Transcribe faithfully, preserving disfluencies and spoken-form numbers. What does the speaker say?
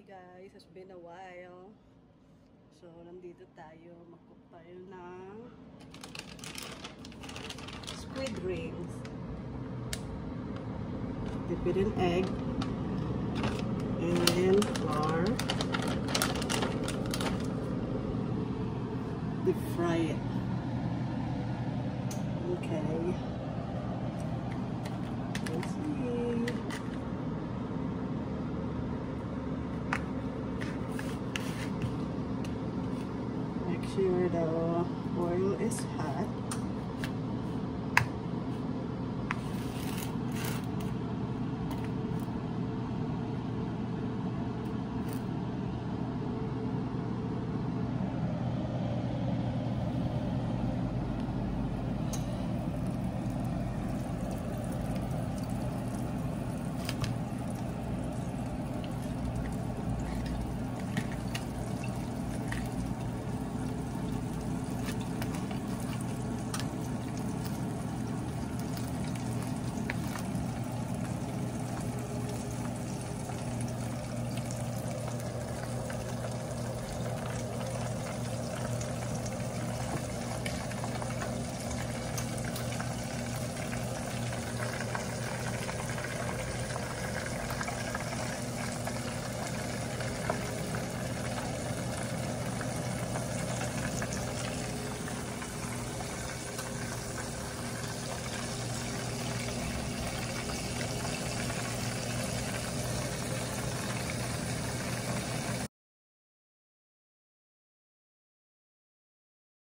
guys, it's been a while. So, nandito tayo. Mag-cook tayo ng squid rings. Dip it in egg. And then flour. Deep fry it. Okay. Let's see. Make sure the oil is hot.